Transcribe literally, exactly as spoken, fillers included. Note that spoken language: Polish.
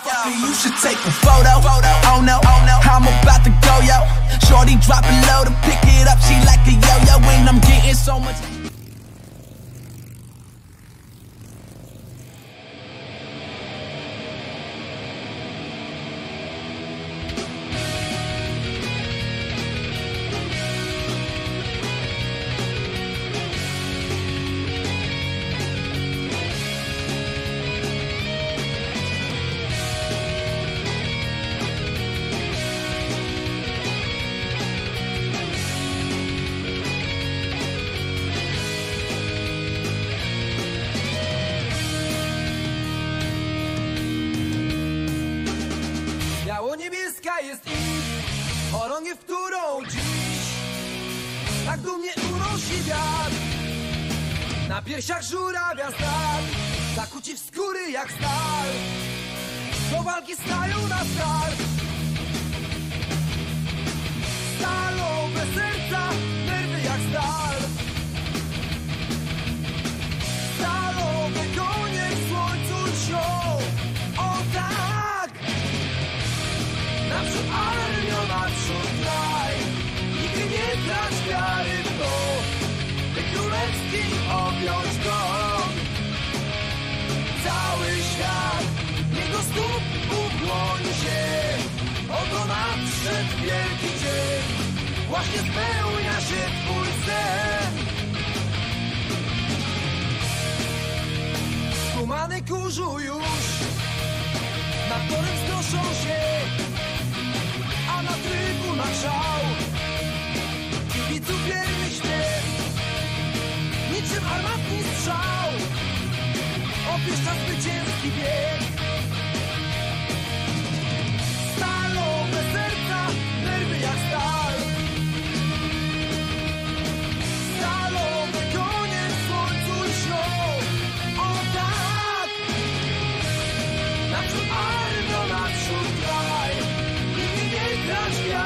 Motherfucker, you should take a photo. Oh no, oh no, I'm about to go, yo. Shorty drop it low to pick it up. She like a yo-yo and I'm getting so much. Biało-niebieska jest ich chorągiew, którą dziś tak dumnie unosi wiatr. Na piersiach żurawia znak, zakuci w skóry jak stal. Do walki stają na start. Stalowe serca, nerwy jak stal. Stalowe konie w słońcu lśnią. O tak! Naprzód armio, naprzód kraj. Nigdy nie trać wiary w to, by królewski objąć go. Cały świat jego stóp ukłoni się. Oto nadszedł wielki dzień. Właśnie spełnia się twój sen. Skumane kurzu już nad torem wznoszą się, a na trybunach szał. Kibiców wierny śpiew, niczym armatni strzał, opieszcza zwycięski bieg. Stalowe serca, nerwy jak stal. Stalowe konie w słońcu lśnią. O tak! Naprzód armio, naprzód kraj. Nigdy nie grać wiary.